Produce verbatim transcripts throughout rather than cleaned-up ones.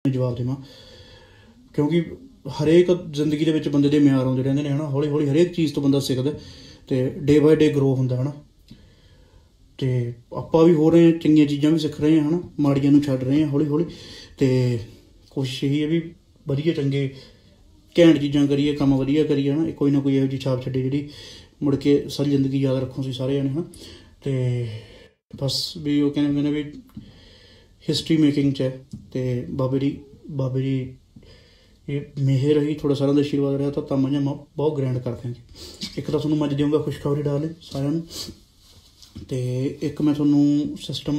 जवाब देवां, क्योंकि हरेक जिंदगी दे विच बंदे दे म्यार आउंदे रहिंदे ने है ना। हौली हौली हरेक चीज़ तो बंदा सिखदा ते डे बाय डे ग्रो हुंदा है ना। तो आपां भी हो रहे हैं, चंगियां चीज़ां भी सिख रहे हैं है ना, माड़ियां नूं छड्ड रहे हैं हौली हौली। तो कोशिश यही है भी वधिया चंगे घैंट चीज़ां करिए, काम वधिया करिए है ना, कोई ना कोई इहो जी छाप छड्डी जिहड़ी मुड़ के सारी जिंदगी याद रखो तुसीं सारे जणे है ना। तो बस भी वो कहने ने भी हिस्टरी मेकिंग च है। तो बाबे दी बाबे दी ये मेहर रही, थोड़ा सारा आशीर्वाद रहा, तो तम मैं बहुत ग्रैंड करते हैं जी। एक तो तुहानूं मैं अज देऊँगा खुशखबरी डाले सारिਆਂ ਨੂੰ, तो एक मैं तुहानूं सिस्टम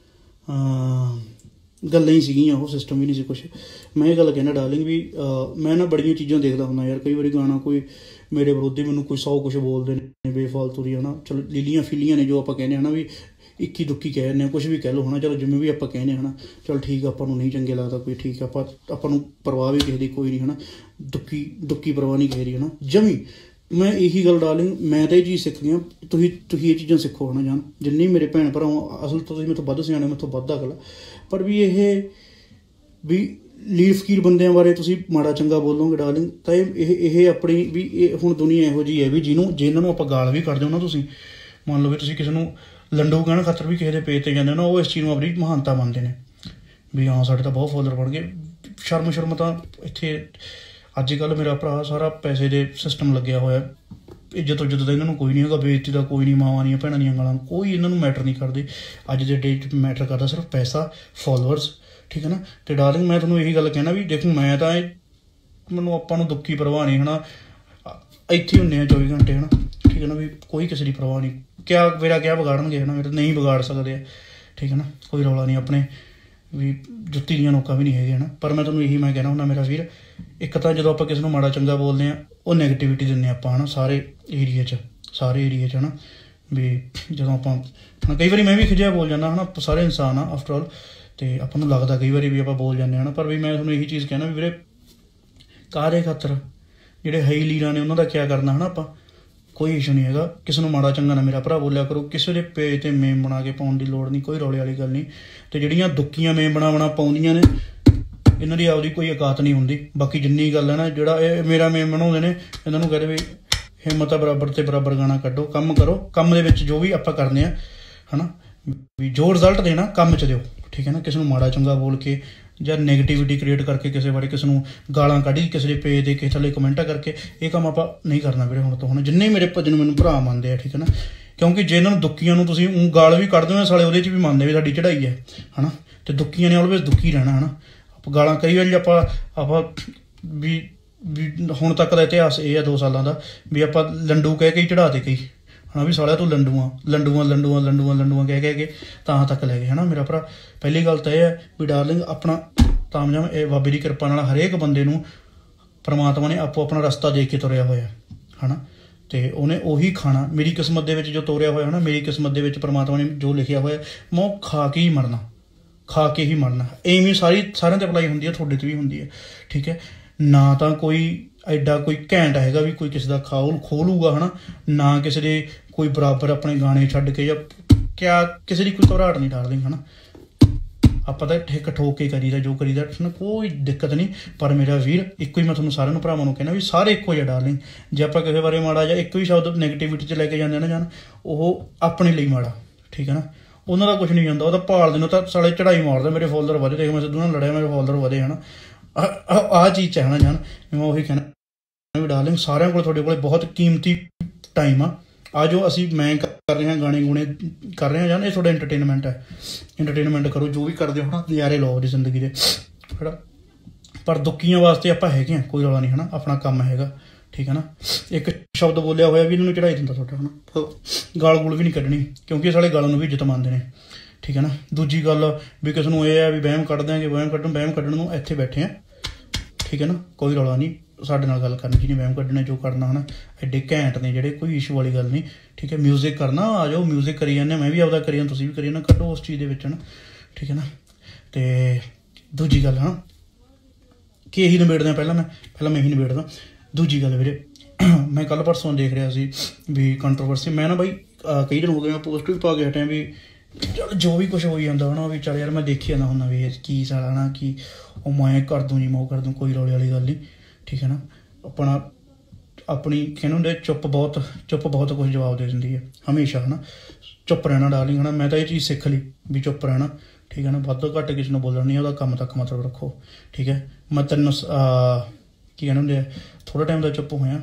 गल्लां ही सीगियां, वो सिस्टम भी नहीं सी कुछ। मैं ये गल कहना डार्लिंग भी मैं ना बड़ियां चीज़ां देखदा हुंदा यार, कई बारी गाना कोई मेरे विरोधी मैनूं कोई सौ कुछ बोलते हैं बेफालतू दी है ना। चलो लीलियां फीलियां ने जो आप कहने हैं ना, भी इक्की दुक्की कह रहे कुछ भी कह लो है ना, चलो जिमें भी आप कहने है ना, चलो ठीक है, आपां नूं नहीं चंगे लगता कोई, ठीक है, आपां नूं परवाह भी किसी दी कोई नहीं है ना, दुक्की दुक्की परवाह नहीं किसी दी है ना जमी। मैं यही गल डार्लिंग, मैं तो ये चीज़ सीख गया, तुसीं तुसीं ये चीज़ां सिखो है ना जान, जिन्ने मेरे भैन भरा असल तो मेरे तो वध सियाणे, मेरे तो वध अकल, पर भी ये भी लीर फकीर बंदियां बारे तुसीं माड़ा चंगा बोलोगे डार्लिंग, तो ये अपनी भी हुण दुनिया इहो जी है भी जिन्हों जिन्हां नूं आपां गाल भी कढदे हो ना, तुसीं मान लो भी तुसीं किसी नूं लंडू कहण खातर भी किसी के पेज ते जांदे ना, वो इस चीज़ नूं अपनी महानता मनदे ने भी हाँ साडे तां बहुत फॉलोअर बण गए। शर्म शर्म तां इत्थे अजकल मेरा भरा सारा पैसे दे सिस्टम लग्या होया, इज्जत उज्जत का इन्होंने कोई नहीं है, बेइज्जती का कोई नहीं, मावां दी भैणां दी गालां कोई इन्होंने मैटर नहीं करती। अज के डे च मैटर करता सिर्फ पैसा, फॉलोअर्स, ठीक है ना। तो डार्लिंग मैं तुहानूं यही गल कहना भी देखो, मैं तो मैनूं आपां नूं दुक्की परवाह नहीं है ना, इत्थे हुंदे आ चौबी घंटे है ना, ठीक है ना, भी कोई किसी की परवाह नहीं, क्या मेरा क्या बिगाड़नगे है ना, मेरे नहीं बिगाड़ सकते, ठीक है ना, कोई रौला नहीं, अपने भी जुत्ती दियां नोकां भी नहीं है ना। पर मैं तुहानूं यही मैं कहना हुंदा मेरा वीर, एक तो जो आप किसी को माड़ा चंगा बोलते हैं वो नैगेटिविटी दिंदे आप है ना, सारे एरिए च सारे एरिए च है ना, भी जो आप कई बार मैं भी खिजिया बोल जाना है ना, सारे इंसान आ आफ्टर ऑल, तो आपको लगता कई बार भी आप बोल जाते हैं ना, पर भी मैं तुहानूं यही चीज़ कहना भी वीरे काहदे खातर जिहड़े हाई लीडर ने उन्हों का क्या करना है ना, आप कोई इशू नहीं है, किसी को माड़ा चंगा ना मेरा भरा बोलिया करो, किसी के पेज ते मेम बना के पाउण दी लोड़ नहीं, कोई रौले वाली गल नहीं। तो जिहड़ियां दुक्कियां मेम बना बना पाउंदियां ने इन्हां दी आपदी कोई औकात नहीं हुंदी। बाकी जिन्नी गल है ना, जिहड़ा मेरा मेम बनाउंदे ने इन्हां नूं कहदे भी हिम्मत बराबर ते बराबर गाना कड्डो, कम करो, कम दे विच जो भी आपां करने आ है ना, भी जो रिजल्ट देना कम च दिओ, ठीक है ना। किसी को माड़ा चंगा बोल के ਜਾਂ नैगेटिविटी क्रिएट करके किसी बारे किसी को गालां कढ़ किसी के पेज दे किसी थल्ले कमेंटा करके ये काम आप नहीं करना वीरे हुण तो हुण जिन्ने मेरे भजन मैनूं भरा मनदे आ, ठीक है ना। क्योंकि जे इन्हां नूं दुक्कियां नूं तुसीं ऊं गाल भी कढ़दे हो साले उहदे च भी मनदे भी साडी चढ़ाई है है ना, तो दुक्कियां ने ऑलवेज दुखी रहना है ना। आप गालां कई वारी आपां आपां भी भी हुण तक दा इतिहास ये है दो सालां दा भी आपां लंडू कह के ही चढ़ाते कई है ना, भी सालिया तू लंडूआ लंडूआ लंडूआ लंडूआ लंडूआ कह कह के तां तक लै गए है ना मेरा भरा। पहली गल तो यह है भी डार्लिंग अपना तामजाम बाबे की कृपा नाल हरेक बंदे नूं परमात्मा ने आपो अपना रस्ता दे के तुरिया होया है ना, तो उन्हें उही खाना मेरी किस्मत दे विच जो तोरिया होया है ना, मेरी किस्मत दे विच परमात्मा ने जो लिखिया होया मैं वो खा के ही मरना, खा के ही मरना। एवें सारी सारिਆਂ ते अप्लाई हुंदी है, तुहाडे ते भी हुंदी है, ठीक है ना। तो कोई एडा कोई घैंट हैगा भी कोई किसी का खाओ खोलूगा है ना, ना किसी के कोई बराबर अपने गाने छड्ड के या क्या किसी की कोई घबराहट नहीं डालदी है ना। आप तो ठेक ठोक के करीदा जो करीदा ना, कोई दिक्कत नहीं। पर मेरा वीर एक ही मैं तुहानूं सारिਆਂ ਨੂੰ ਭਰਾਵਾਂ ਨੂੰ कहना भी सारे एको जिहा डार्लिंग, जे आप किसी बारे माड़ा ਜਾਂ एक ही शब्द नैगेटिविटी च लैके जाते ना जान वो अपने लिए माड़ा, ठीक है ना। उन्होंने कुछ नहीं जाता, वो भाल देने तो साले चढ़ाई मारदा मेरे फॉलोअर वधे, देख मैं सिद्धू नाल लड़िया मेरे फॉलोअर वधे है ना, आह चीज़ है ना जान। मैं वही कहना भी डार्लिंग सारिਆਂ ਕੋਲ ਤੁਹਾਡੇ ਕੋਲ बहुत कीमती टाइम आ आ जो असी मैं कर रहे हैं गाने गुने कर रहे हैं जान, ये थोड़ा इंटरटेनमेंट है, इंटरटेनमेंट करो जो भी करते हो ना, नज़ारे लो अपनी जिंदगी के है। पर दुखियां वास्ते आप है कोई रौला नहीं है ना, अपना काम हैगा, ठीक है ना। एक शब्द बोलिया होया भी इन्होंने चढ़ाई दिंदा तुहाडा है ना, गाल गूल भी नहीं कढ़नी क्योंकि साले गालों भी इज्जत मानते हैं, ठीक है ना। दूजी गल भी किसी को यह है भी वहम कढ़ देंगे, वहम कढ़न वहम कढ़न नूं इत्थे बैठे हैं, ठीक है ना, कोई रौला नहीं। साडे नाल गल करनी जी, वहम कढ़ने जो करना है ना, एडे घैंट ने जेडे, कोई इशू वाली गल नहीं, ठीक है। म्यूजिक करना आ जाओ, म्यूजिक करी जाने, मैं भी आपदा करी जाना, तुसीं भी करी जाना, कड्डो उस चीज़ दे विच ना, ठीक है ना। तो दूजी गल है कि यही निबेड़दा पहला मैं पहला मैं यही निबेड़दा। दूजी गल वीरे मैं कल परसों देख रहा सी भी कंट्रोवर्सी, मैं ना बई कई दिन हो गए मैं पोस्ट भी पा के हटिया भी चल जो भी कुछ हो जाता है ना भी चल यार मैं देखी जाता हूँ भी की साला ना कि मैं कर दूँ जी मैं कर दूँ कोई रौले वाली गल नहीं ठीक है ना अपना अपनी कहने होंगे चुप बहुत चुप बहुत कुछ जवाब दे देंगी है हमेशा है ना चुप रहना डार्लिंग है ना मैं तो ये चीज़ सीख ली भी चुप रहना ठीक है ना वाधो घट किसी ने बोलना नहीं काम तक मतलब रखो ठीक है मैं तेन की कहने होंगे थोड़ा टाइम का चुप होया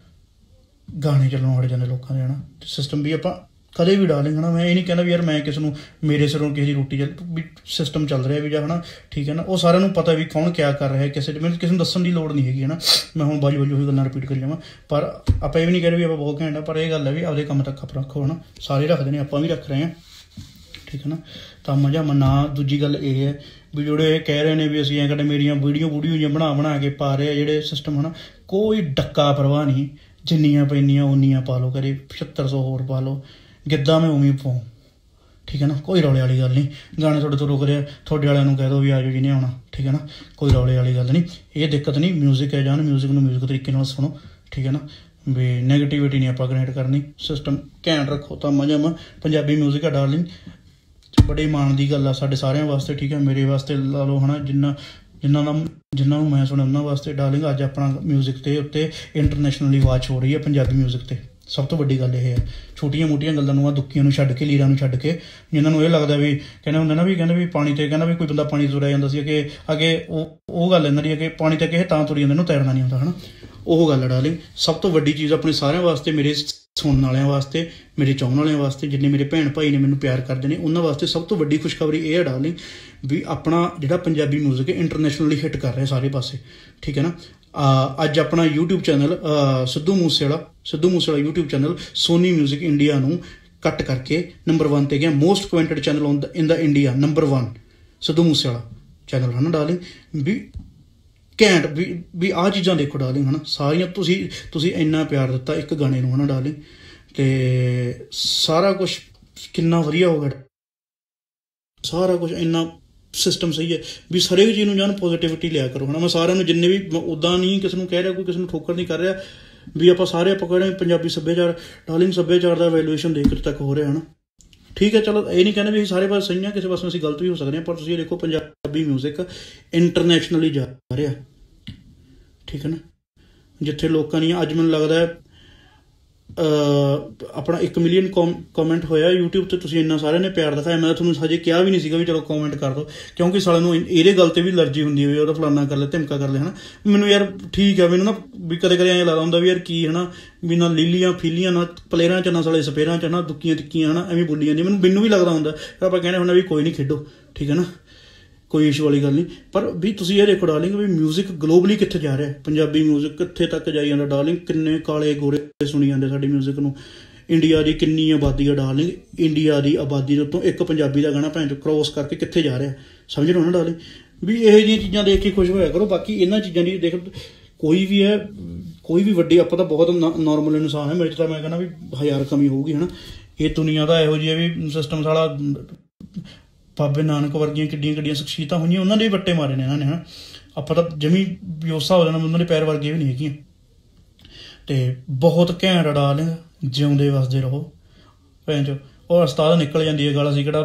गाने चलने हट जाते लोगों के है ना सिस्टम भी आप कदे भी डार्लिंग है ना मैं ये नहीं कहना भी यार मैं किसी मेरे सिरों किसी की रोटी चल भी सिस्टम चल रहा भी जा है ना ठीक है ना वो सारे पता भी कौन क्या कर रहा है किसी मैं किसी दसन की लोड़ नहीं हैगी है ना मैं हूँ बाजी बाजी गल्लां रिपीट करी जावां पर आप ये भी नहीं कह रहे भी आप बहुत घैंट पर यह गल है भी आपके काम तक आप रखो है ना सारे रखते हैं आप भी रख रहे हैं ठीक है ना तो मजा मना दूजी गल ये है भी जोड़े कह रहे हैं भी असीं ऐ कदे मेरिया वीडियो वूडियो जी बना बना के पा रहे जोड़े सिस्टम है ना कोई डक्का परवाह नहीं जिन्नियां पैनियां उन्नियां पा लो कदे पचहत्तर सौ होर पा लो गिद्दा में उम्मीद पाऊँ ठीक है ना कोई रौले वाली गल नहीं गाने थोड़े तो रुक रहे थोड़े वाले कह दो भी आ जाओ जी नहीं आना ठीक है ना कोई रौले वाली गल नहीं ये दिक्कत नहीं म्यूजिक है जान म्यूजिक में म्यूजिक तरीके नाल सुनो ठीक है ना भी नैगेटिविटी नहीं आप क्रिएट करनी सिस्टम घैंट रखो तो मजा मैं पंजाबी म्यूजिक है डार्लिंग बड़े माण की गल आ साडे सारिਆਂ वास्ते ठीक है मेरे वास्ते ला लो है ना जिन्ना जिन्हों का जिन्होंने मैं सुने उन्होंने वास्ते डार्लिंग अज अपना म्यूजिक ते उत्ते इंटरनेशनली वाच हो रही है पंजाबी म्यूजिक ते सब तो वड्डी गल यह है छोटिया मोटिया गल्लां दुखियां छड्ड के लीरां छड्ड के जिन्होंने ये लगता भी कहने होंगे ना भी कहने भी पानी ते कहना भी कोई बंदा पानी तुरिया जांदा सी कि अगे वो गल इन्हां दी कि पानी ते किसे तां तुरी जांदे नूं तैरना नहीं आउंदा है ना वो गल डार्लिंग सब तो वड्डी चीज़ अपने सारे वास्ते मेरे सुनने वालियां वास्ते मेरे चाहने वालियां वास्ते जिन्ने मेरे भैन भाई ने मैनूं प्यार करते हैं उन्होंने वास्ते सब तो वड्डी खुशखबरी ये है डार्लिंग भी अपना जिहड़ा पंजाबी म्यूजिक है इंटरनेशनली हिट कर रहा है सारे पासे ठीक है ना अज अपना YouTube channel Sidhu Moosewala Sidhu Moosewala YouTube channel Sony music India नूं कट करके नंबर वन ते गया most commented channel on the in the India number one Sidhu Moosewala channel है ना डार्लिंग भी घैंट भी भी आ चीज़ां देखो डार्लिंग है ना सारियां तुसी तुसी इन्ना प्यार दिता एक गाने नूं है ना डार्लिंग ते सारा कुछ कितना वधिया हो गया सारा कुछ इन्ना सिस्टम सही है भी हरेक चीज़ जान पॉजिटिविटी लिया करो है ना मैं सारे जिन्ने भी उदा नहीं किसी कह रहा कोई किसी ठोकर नहीं कर रहा भी आप सारे आप कह रहे पंजाबी सभ्याचार डार्लिंग सभ्याचार का वैल्यूएशन देख तक हो रहा है ना ठीक है चलो ये नहीं कहना भी सारे पास सही है किसी पास असीं गलत भी हो सकते हैं पर तुसीं देखो पंजाबी म्यूजिक इंटरनेशनली जा रहा ठीक है ना जिथे लोगों ने अज मैनूं लगता है अपना एक मिलियन कॉम कॉमेंट होया यूट्यूब ते तुसीं इन्ना सारे ने प्यार दिखाया मैं तुहानूं हजे कहा भी नहीं सीगा भी चलो कॉमेंट कर दो क्योंकि साले नूं इहदे गल ते भी एलर्जी हुंदी है ओहदा फलाना कर ले धमका कर ले है ना मैनूं यार ठीक है मैनूं ना भी कदे कदे ऐं लगदा हुंदा भी यार की है ना भी ना लीलियां फीलियां ना प्लेयरां च ना साले स्पेयरां च ना दुक्कियां तिक्कियां है ना एवें बोली जांदी मैनूं मैनूं भी लगदा हुंदा पर आपां कहने हुंदे भी कोई नहीं खेडो ठीक है ना कोई इशू वाली गल नहीं पर भी तुसीं ये देखो डार्लिंग भी म्यूजिक ग्लोबली कित्थे जा रहा है पंजाबी म्यूजिक कित्थे तक जाई जांदा डार्लिंग किन्ने काले गोरे सुनी जांदे साडे म्यूजिक नूं इंडिया की किन्नी आबादी है डार्लिंग इंडिया की आबादी तो एक पंजाबी का गाना भैन चो क्रॉस करके कित्थे जा रहा है समझ लो ना डार्लिंग भी यह जी चीज़ां देख के खुश होया करो बाकी इन्हां चीज़ां दी देख कोई भी है कोई भी वड्डी आपां तां बहुत नॉर्मल इंसान है मेरे तो मैं कहना भी हज़ार कमी होगी है ना ये दुनिया का इहो जिहा भी सिस्टम साला बाबे नानक वर्गियां किड्डियां किड्डियां शख्सियतां होईयां उन्होंने भी वट्टे मारे ने इन्होंने है ना आपां तां जमी भी उस हिसाब नाल उन्होंने पैर वर्गे भी नहीं हैगियां ते बहुत घैंट डार्लिंग जिउंदे वसदे रहो भैन चो और उस्ताद निकल जाती है गल असीं किहड़ा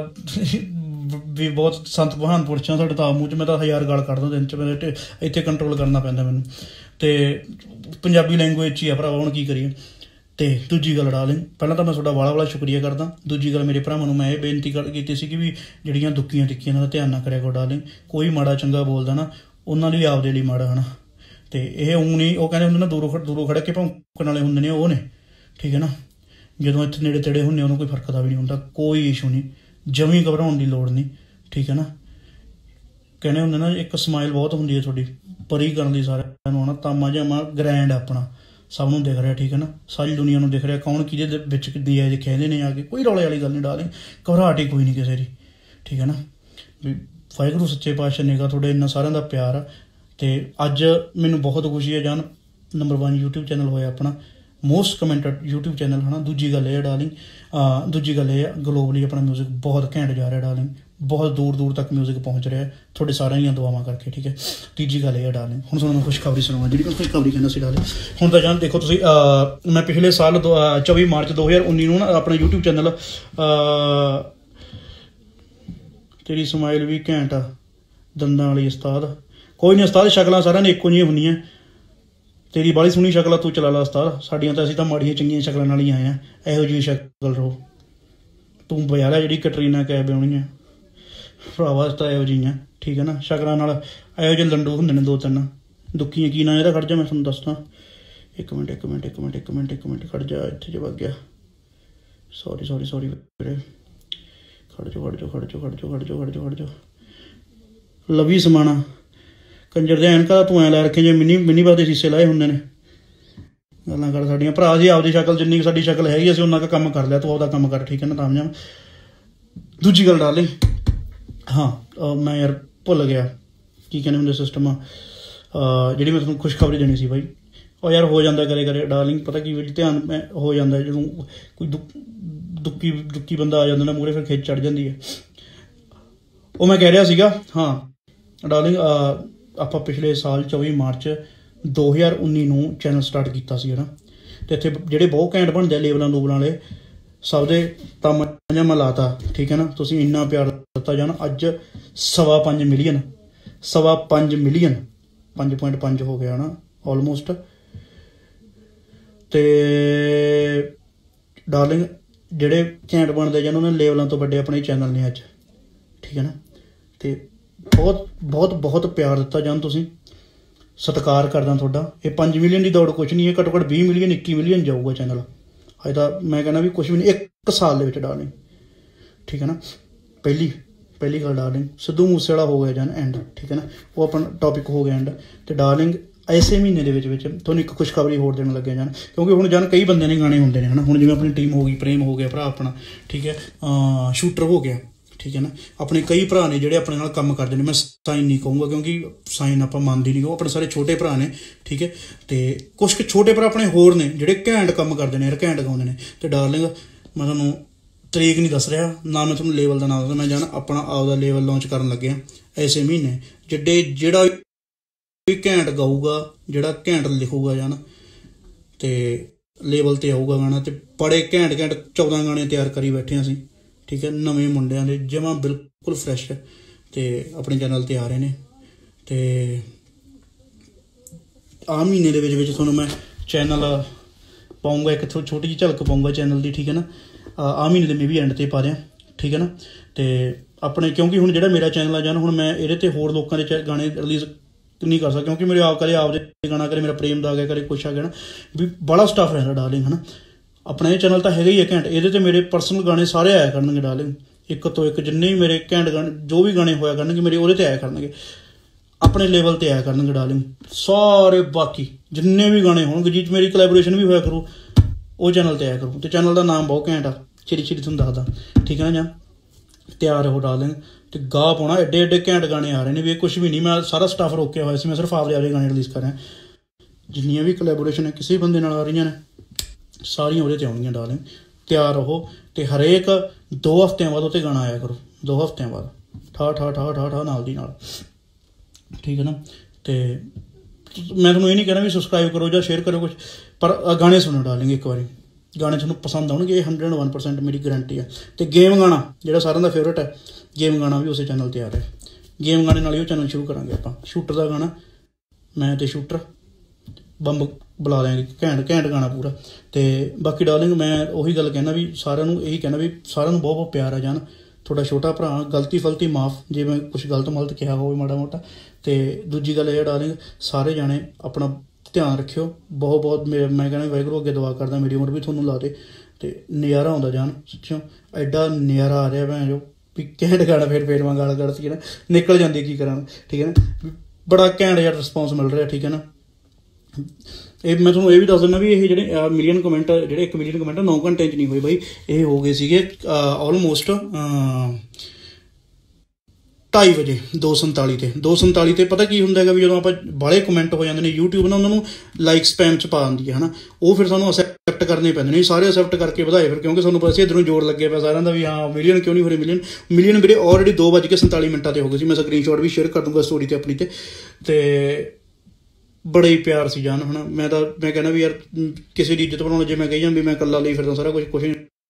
भी बहुत संत महान पुरशां साडे तां मूँह च मैं तो हज़ार गल कढदा दिन च मेरे इत्थे कंट्रोल करना पैंदा मैनूं ते पंजाबी लैंगुएज च ही आ भरावा हुण की करिए तो दूजी गल डार्लिंग पहला तो मैं तुहाडा बड़ा बड़ा शुक्रिया करदा दूजी गल मेरे भरावां नूं मैं ये बेनती कर कीती सी कि भी जिहड़ियां दुखियां टिक्कियां दा ध्यान ना करिया करो डार्लिंग कोई माड़ा चंगा बोलदा ना उन्हां लई आपदे लई माड़ा है ना तो ये ऊँ नहीं वो कहते होंगे ना दूरों दूरों खड़े के भौंकण वाले होंगे ने वो ने ठीक है ना जो इतने नेड़े तेड़े होंगे उन्होंने कोई फर्क भी नहीं होंगे कोई इशू नहीं जमी घबराने की लोड़ नहीं ठीक है ना कहने होंगे ना एक स्माइल बहुत होंगी है थोड़ी परी करने सारे आना तामा जामा ग्रैंड अपना सब नूं दिख रहा ठीक है ना सारी दुनिया नूं दिख रहा कौन कि दी है कहते हैं आके कोई रौले वाली गल नहीं डालें घबराहट ही कोई नहीं किसी की ठीक है ना भी वाहिगुरू सच्चे पातशाह निगाह थोड़े इन्ना सारिਆਂ ਦਾ प्यार आ तो अज मैनू बहुत खुशी है जान नंबर वन यूट्यूब चैनल होया अपना मोस्ट कमेंटेड यूट्यूब चैनल है ना दूजी गल है डार्लिंग दूजी गल है ग्लोबली अपना म्यूजिक बहुत घैंट जा रहा है डार्लिंग बहुत दूर दूर तक म्यूजिक पहुँच रहा है थोड़े सारे ही दुआवां करके ठीक है तीजी गल है डार्लिंग हुण तुहानूं मैं खुशखबरी सुणावां जी खुशखबरी कहना सी डार्लिंग हुण तां जान देखो तुसीं मैं पिछले साल चौबी मार्च दो हज़ार उन्नी नूं ना अपना यूट्यूब चैनल तेरी समाइल भी घैंट आ, दंदां वाली उस्ताद। कोई नहीं उस्ताद, शक्लां सारिਆਂ ने ਇੱਕੋ ਜਿਹੀਆਂ ਹੁੰਦੀਆਂ। तेरी बाली सोहनी शक्ल तू चला ला उस्ताद, साडियां तां असीं तां माड़ियां चंगियां शक्लां नाल ही आए आ। इहो जी शक्ल रहो तू बजारा जिहड़ी कैटरीना कैफ आउणी आ भरावा, तां इहो जिहियां ठीक है ना। शक्लां नाल इहो ਜਿਹੇ लंडू हुंदे ने दो तीन दुखियां। की ना ਇਹਦਾ, खड़ जा मैं तुहानूं दसदा। एक मिनट एक मिनट एक मिनट एक मिनट एक मिनट खड़ जा, इत्थे जो वग गया। सॉरी सॉरी सॉरी वीरे, खड़ जाओ खड़ जाओ खड़ जाओ खड़ जाओ खड़ जाओ खड़ जाओ खड़ जाओ। लवी समाना कंजर दे ऐनका तू ऐ लै रखे जे मिनी मिनी बार दे शीशे लाए हुंदे ने। गल्लां कर साडियां भरा जी, आपदी शक्ल जिन्नी साडी शक्ल हैगी असीं उन्ना क काम कर लिया, तू आपदा काम कर ठीक है ना। ताम जाम दूजी गल डार्लिंग, हाँ मैं यार भुल गया की कहने हुंदे सिस्टम जिहड़ी मैं तुहानूं खुशखबरी देनी सी भाई। और यार हो जाता करे करे डार्लिंग, पता की ध्यान में हो जाता है जो कोई दुख दुखी दुखी बंदा आ जाता ना मूहरे, फिर खिच चढ़ जाती है। वो मैं कह रहा सीगा हाँ डार्लिंग, ਆਪਾਂ पिछले साल चौबी मार्च दो हज़ार उन्नी ਨੂੰ चैनल स्टार्ट किया ਸੀ ना, तो इतने ਜਿਹੜੇ बहुत ਘੈਂਟ ਬਣਦੇ ਲੇਬਲਾਂ ਲੂਬਲਾਂ ਵਾਲੇ सब ਦੇ ਕੰਮ ਜਾਂ ਮੈਂ ਲਾਤਾ ठीक है ना। ਤੁਸੀਂ ਇੰਨਾ ਪਿਆਰ ਦਿੱਤਾ ਜਾਨ, ਅੱਜ सवा पाँच मिलियन सवा पाँच मिलियन पाँच पॉइंट पाँच हो गया ना ऑलमोस्ट। तो डार्लिंग ਜਿਹੜੇ ਘੈਂਟ ਬਣਦੇ ਜਾਂ ਉਹਨਾਂ ਨੇ ਲੇਬਲਾਂ ਤੋਂ ਵੱਡੇ ਆਪਣੇ ਚੈਨਲ ਨੇ ਅੱਜ ठीक है ना। तो बहुत बहुत बहुत प्यार दिता जान, तुसीं सत्कार करदा तुहाडा। ये पाँच मिलियन की दौड़ कुछ नहीं है, घट्टो घट्ट बीस मिलियन इक्की मिलियन जाऊगा चैनल अजे तां। मैं कहना भी कुछ भी नहीं, एक साल दे विच डार्लिंग ठीक है ना। पहली पहली गल डार्लिंग, सिद्धू मूसे वाला हो गया जान एंड ठीक है ना, वो अपना टॉपिक हो गया एंड। तो डार्लिंग इसे महीने के तुहानूं एक खुशखबरी होर देन लगे जान, क्योंकि हुण जान कई बंदे ने गाने होंदे ने है ना। हुण जिवें अपनी टीम हो गई, प्रेम हो गया भरा अपना ठीक है, शूटर हो गया ठीक है ना। अपने कई भरा ने जिहड़े अपने नाल काम करदे ने, मैं साइन नहीं कहूँगा क्योंकि साइन आपां मंनदे नहीं, अपने सारे छोटे भरा ने ठीक है। तो कुछ क छोटे भरा अपने होर ने जिहड़े घैंट काम करदे ने, घैंट गाउंदे ने। तो डार्लिंग मैं तुहानूं तरीक नहीं दस रहा ना, मैं तुहानूं लेवल का नाम दस, मैं जान अपना आपदा लेवल लॉन्च करन लगे इसे महीने। जिड्डे जिहड़ा घैंट गाऊगा, जिहड़ा घैंट लिखूगा जान, तो लेवल ते आऊगा गाना। तो बड़े घैंट घैंट चौदह गाने तैयार करी बैठे असीं ठीक है, नवे मुंडियां दे जमा बिल्कुल फ्रैश तो अपने चैनल ते आ रहे हैं। तो आ महीने के तुहानूं मैं चैनल पाऊँगा, एक थोड़ी छोटी जी झलक पाऊँगा चैनल की ठीक है ना। आ महीने के मैं भी एंड ते पा दें ठीक है ना। तो अपने क्योंकि हुण जिहड़ा मेरा चैनल आ जान, हुण मैं इहदे ते होर लोकां दे गाने रिलीज़ नहीं कर सकता, क्योंकि मेरे आप कदे आपदे गाना करे मेरा प्रेम दा आ गया, कदे कुछ आ गया ना, भी बड़ा स्टफ रहता डार्लिंग है ना। अपना ये चैनल तो है ही है घैंट, ये मेरे परसनल गाने सारे आया करनगे डार्लिंग, एक तो एक जिन्ने भी मेरे घैंट गाने जो भी गाने होया करनगे मेरे वो आया करनगे, अपने लेवल पर आया करनगे डार्लिंग सारे। बाकी जिन्ने भी गाने होंगे जिस मेरी कोलैबोरेशन भी होया करूँ वो चैनल पर आया करूँ। तो चैनल का नाम बहुत घैंट आ, चिरी चिरी तुहानूं दसदा ठीक है ना। जां तैयार हो डार्लिंग, तो गा पाना एडे एडे घैंट गाने आ रहे हैं। भी कुछ भी नहीं, मैं सारा स्टाफ रोकिया हुआ, मैं सिर्फ आपदे आपदे गाने रिलीज़ कर रहा। जिन्नियां भी कोलैबोरेशन है किसी बंदे नाल आ रही ने सारियां उहदे ते आउणगियां डार्लिंग। तैयार रहो, तो हरेक दो हफ्तियां बाद उत्ते गाना आया करो, दो हफ्तियां बाद ठा ठा ठा ठा ठा नाल दी नाल ठीक है ना। तो मैं तुहानूं ये नहीं कहना भी सबसक्राइब करो या शेयर करो कुछ, पर गाने सुनो डार्लिंग एक बारी, गाने तुहानूं पसंद आउणगे, हंड्रेड वन परसेंट मेरी गारंटी है। तो गेम गाना जिहड़ा सारिਆਂ दा फेवरेट है, गेम गाना भी उस चैनल ते आ रहा है। गेम गाने नाल ही चैनल शुरू करांगे आपां, शूटर का गाना मैं तो शूटर बंब बुला देंगे, घैंट घैंट गाना पूरा। तो बाकी डार्लिंग मैं उही गल कहना भी सारिਆਂ ਨੂੰ यही कहना भी सारिਆਂ ਨੂੰ बहुत बहुत प्यार आ जान। थोड़ा छोटा भरा गलती फलती माफ़ जे मैं कुछ गलत मलत कहा हो माड़ा मोटा। तो दूजी गल ये डार्लिंग सारे जाने अपना ध्यान रखियो, बहुत बहुत मैं कहना वाहिगुरू अगे दुआ करदा मेरी उम्र भी थोनू ला दे, तो नज़ारा आउंदा जान सच्चों, एडा नज़ारा आ रहा भैन जो भी घैंट गाना। फिर फिर मैं गाल कड़ती ना निकल जाती की करा ठीक है ना, बड़ा घैंट यार रिस्पॉन्स मिल रहा ठीक है ना। ये मैं थोड़ा ये भी दस दिना भी ये जो मिलियन कमेंट जो एक मिलियन कमेंट नौ घंटे नहीं हुए बई, ये हो गए थे ऑलमोस्ट ढाई बजे दो संताली ते दो संताली ते पता की होंगे भी जो आप बाले कमेंट हो जाते हैं यूट्यूब ना उन्होंने लाइक स्पैम च पा दी है ना, वो फिर सानू असैप्ट करने पैंदे ने, सारे असैप्ट करके ਵਧਾਏ फिर क्योंकि सानू पता इधरों जोर लगे पिया सारिਆਂ ਦਾ भी हाँ मिलियन क्यों नहीं हो रहे मिलियन मिलियन मेरे ऑलरेडी दो बज के संताली मिनटा ते हो गए, मैं स्क्रीन शॉट भी शेयर कर दूंगा स्टोरी ते अपनी ते। ते बड़ा ही प्यार से जान है ना, मैं तो मैं कहना भी यार किसी की इज्जत बनाने जे मैं कही भी मैं कला ली फिर सारा कुछ कुछ